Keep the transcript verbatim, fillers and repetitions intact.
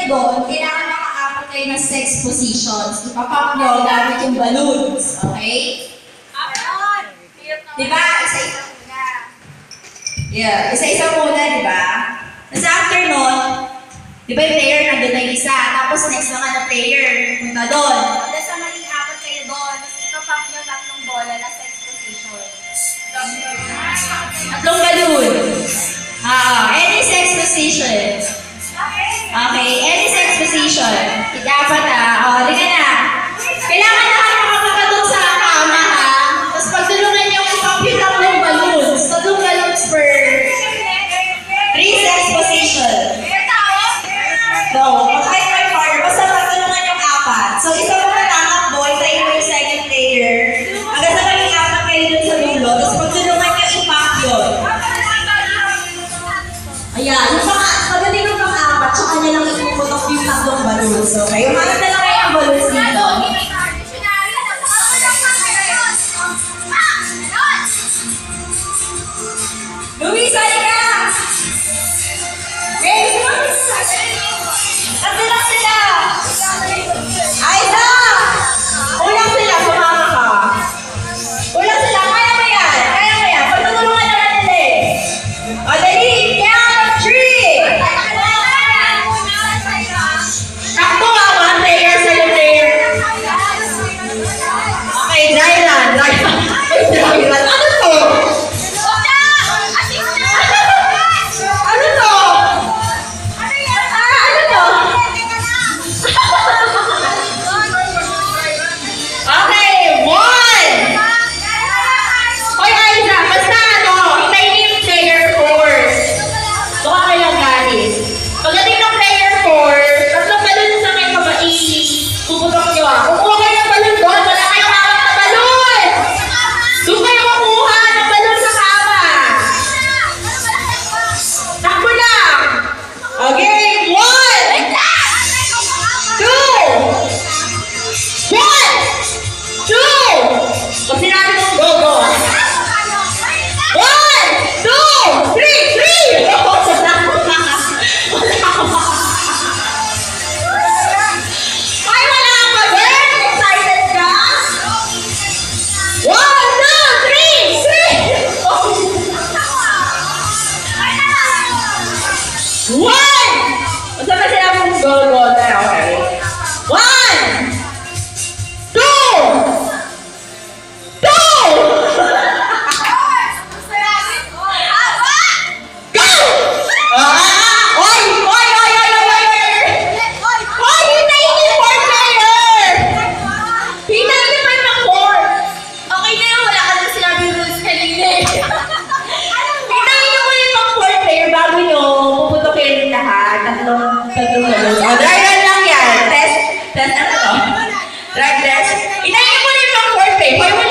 doon, kailangan makaapat kayo ng sex positions. Ipapop nyo gamit yung balloons. Okay? Diba? Isa-isa muna. Yeah, isa-isa muna, diba? Tapos after nun, diba yung player nandun na yung isa, tapos next naman na player, punta doon. Tapos sa maging apat kayo doon, tapos ipapop nyo tatlong bola na sex positions. Tatlong balloon. Ah, any sex position. Okay, any sex position. Dapat ah, o, oh, di ka na. Kailangan na kayo makapagkadun sa kama ha. Tapos pagtulungan yung ipop yung tatlong balloons. Tatlong balloons per three sex position. No, kahit may partner, basta pagtulungan yung apat. So, isa mo na tamakbo, tayo mo yung second player. Hanggang sa maging apat kayo dun sa dulo, tapos pagtulungan yung ipop yun. Ayan, yung pang, pagdating ng pang-apat, tsaka niya lang ipuputok yung tatlong balloons. Okay, umanap na lang kayo ang balloons dito. Luis, halika! Grace, tatlo lang sila! Aida! Ulang sila, sumama ka. Ulang sila, kaya mo yan! Kaya mo yan! Pagtutulungan na natin eh! O, dali! Count of three! Takto nga, one player sa'yo player. Okay, dry run, dry run. Dry run. Ano to? Ano to? Ah, ano to? Okay, one! Hoy, Aiza, basta ano, hintayin niyo yung player four. Baka kayo lang guys. Pagdating ng player four, tatlong balon sa may kabai, puputok nyo ah. Kumuha kayo ng balon doon, wala kayong hawak na balon! Doon kayo kumuha ng balon sa kama. Takbo lang! Okay, one! Two! One! Two! Pag sinabi mong go, go! One! Two! Three! Three! Ay, wala ka ba? Excited ka? One, two, three! Three! One! Basta ba sila mong go, go na, okay? One! Two! Two! Go! Ah! Oy! Oy! Oy! Oy! Oy! Oy! Oy! Hintayin niyo yung fourth player! Hintayin niyo pa yung fourth! Okay na yun, wala ka na sinabi yung rules kanina eh. Hintayin niyo po yung fourth player bago nyo puputokin lahat. Tatlong, tatlong balon. O, dry run lang yan. Test, test ano to? Drag test. Hintayin niyo po yung fourth player.